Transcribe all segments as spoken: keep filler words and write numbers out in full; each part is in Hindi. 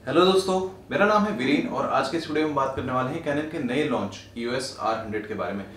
हेलो दोस्तों, मेरा नाम है वीरेन और आज के इस वीडियो में बात करने वाले हैं कैनन के नए launch E O S R hundred के बारे में।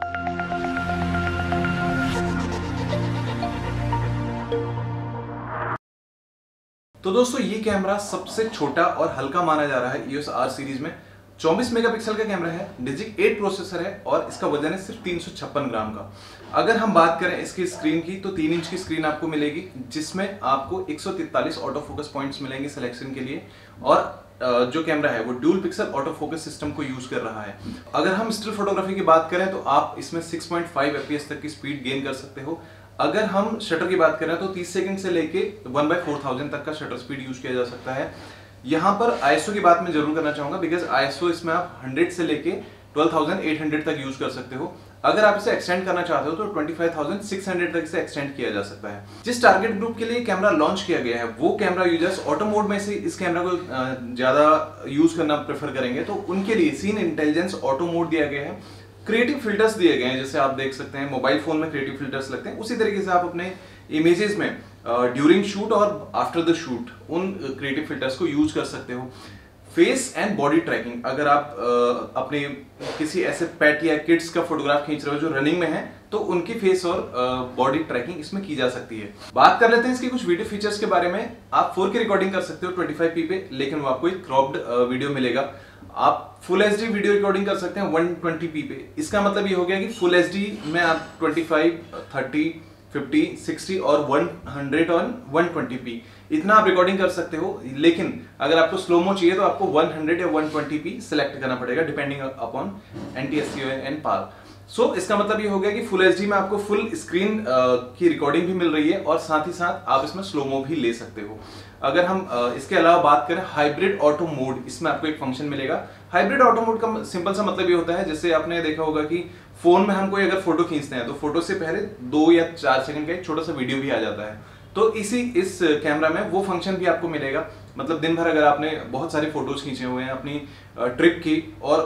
तो दोस्तों, ये कैमरा सबसे छोटा और हल्का माना जा रहा है E O S R series में। चौबीस मेगापिक्सल का कैमरा है, डिजिक एट प्रोसेसर है और इसका वजन है सिर्फ तीन सौ छप्पन ग्राम का। अगर हम बात करें इसकी स्क्रीन की तो तीन इंच की स्क्रीन आपको मिलेगी, जिसमें आपको एक सौ तैंतालीस ऑटो फोकस पॉइंट्स मिलेंगे सिलेक्शन के लिए। और जो कैमरा है वो dual pixel auto focus system को यूज कर रहा है। अगर हम स्टिल फोटोग्राफी की बात करें तो आप इसमें six point five F P S तक की स्पीड गेन कर सकते हो। अगर हम शटर की बात करें तो तीस सेकंड से लेके वन बाई फोर थाउजेंड तक का शटर स्पीड यूज किया जा सकता है। यहाँ पर आई एस ओ की बात मैं जरूर करना चाहूंगा, बिकॉज आई एस ओ इसमें आप हंड्रेड से लेके ट्वेल्व थाउजेंड एट हंड्रेड तक यूज कर सकते हो। अगर आप इसे एक्सटेंड करना चाहते हो तो twenty five thousand six hundred तक इसे एक्सटेंड किया जा सकता है। जिस टारगेट ग्रुप के लिए कैमरा लॉन्च किया गया है वो कैमरा यूजर्स ऑटो मोड में से इस कैमरा को ज्यादा यूज करना प्रेफर करेंगे, तो उनके लिए सीन इंटेलिजेंस ऑटो मोड दिया गया है। क्रिएटिव फिल्टर्स दिए गए हैं, जैसे आप देख सकते हैं मोबाइल फोन में क्रिएटिव फिल्टर्स लगते हैं, उसी तरीके से आप अपने इमेजेस में ड्यूरिंग शूट और आफ्टर द शूट उन क्रिएटिव फिल्टर्स को यूज कर सकते हो। फेस एंड बॉडी ट्रैकिंग, अगर आप uh, अपने किसी ऐसे पेट या किड्स का फोटोग्राफ खींच रहे हो जो रनिंग में है तो उनकी फेस और बॉडी uh, ट्रैकिंग इसमें की जा सकती है। बात कर लेते हैं इसके कुछ वीडियो फीचर्स के बारे में। आप फोर के रिकॉर्डिंग कर सकते हो ट्वेंटी फाइव पी पे, लेकिन वो आपको एक क्रॉप्ड वीडियो मिलेगा। आप full H D video recording कर सकते हैं वन ट्वेंटी पी पे। इसका मतलब ये हो गया कि फुल एच डी में आप twenty five, thirty, fifty, sixty और हंड्रेड और वन ट्वेंटी पी इतना आप रिकॉर्डिंग कर सकते हो। लेकिन अगर आपको स्लोमो चाहिए तो आपको वन हंड्रेड या वन ट्वेंटी पी सिलेक्ट करना पड़ेगा depending upon N T S C or and PAL. So इसका मतलब ये हो गया कि फुल एच डी में आपको फुल स्क्रीन की रिकॉर्डिंग भी मिल रही है और साथ ही साथ आप इसमें स्लोमो भी ले सकते हो। अगर हम uh, इसके अलावा बात करें हाइब्रिड ऑटो मोड, इसमें आपको एक फंक्शन मिलेगा। हाइब्रिड ऑटो मोड का सिंपल सा मतलब ये होता है, जैसे आपने देखा होगा कि फोन में हम कोई अगर फोटो खींचते हैं तो फोटो से पहले दो या चार सेकंड का एक छोटा सा वीडियो भी आ जाता है। तो इसी इस कैमरा में वो फंक्शन भी आपको मिलेगा। मतलब दिन भर अगर आपने बहुत सारे फोटोज खींचे हुए हैं अपनी ट्रिप की और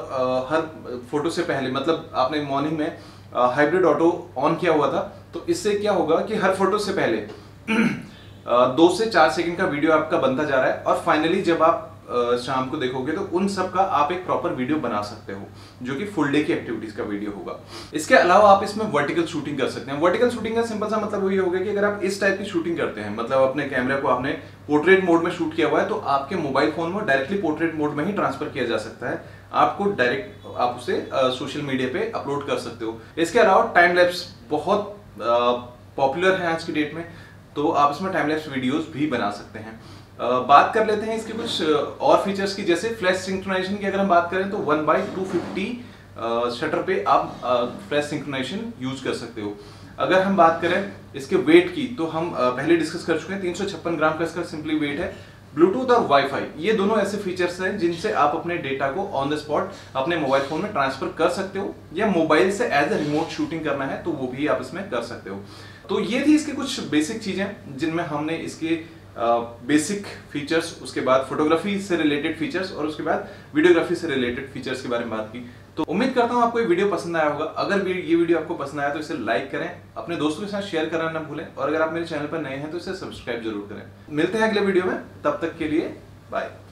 हर फोटो से पहले मतलब आपने मॉर्निंग में हाइब्रिड ऑटो ऑन किया हुआ था, तो इससे क्या होगा कि हर फोटो से पहले दो से चार सेकंड का वीडियो आपका बनता जा रहा है और फाइनली जब आप शाम को देखोगे तो उन सब का आप एक प्रॉपर वीडियो बना सकते हो जो कि फुल डे की एक्टिविटीज का वीडियो होगा। इसके अलावा आप इसमें वर्टिकल शूटिंग कर सकते हैं। वर्टिकल शूटिंग का सिंपल सा मतलब ये होगा कि अगर आप इस टाइप की शूटिंग करते हैं, मतलब अपने कैमरा को आपने पोर्ट्रेट मोड में शूट किया हुआ है, तो आपके मोबाइल फोन में डायरेक्टली पोर्ट्रेट मोड में ही ट्रांसफर किया जा सकता है। आपको डायरेक्ट आप उसे सोशल मीडिया पे अपलोड कर सकते हो। इसके अलावा टाइम लैप्स बहुत पॉपुलर है आज की डेट में, तो आप इसमें टाइम लैप्स वीडियोस भी बना सकते हैं। uh, बात कर लेते हैं इसके कुछ और फीचर्स की, जैसे फ्लैश सिंक्रोनाइजेशन की अगर हम बात करें तो one by two fifty shutter पे आप फ्लैश सिंक्रोनाइजेशन यूज कर सकते हो। अगर हम बात करें इसके वेट की तो हम uh, पहले डिस्कस कर चुके हैं, तीन सौ छप्पन ग्राम का इसका सिंपली वेट है। ब्लूटूथ और वाईफाई, ये दोनों ऐसे फीचर्स हैं जिनसे आप अपने डेटा को ऑन द स्पॉट अपने मोबाइल फोन में ट्रांसफर कर सकते हो, या मोबाइल से एज ए रिमोट शूटिंग करना है तो वो भी आप इसमें कर सकते हो। तो ये थी इसकी कुछ बेसिक चीजें जिनमें हमने इसके बेसिक फीचर्स, उसके बाद फोटोग्राफी से रिलेटेड फीचर्स और उसके बाद वीडियोग्राफी से रिलेटेड फीचर्स के बारे में बात की। तो उम्मीद करता हूँ आपको ये वीडियो पसंद आया होगा। अगर ये वीडियो आपको पसंद आया तो इसे लाइक करें, अपने दोस्तों के साथ शेयर करना ना भूलें, और अगर आप मेरे चैनल पर नए हैं तो इसे सब्सक्राइब जरूर करें। मिलते हैं अगले वीडियो में, तब तक के लिए बाय।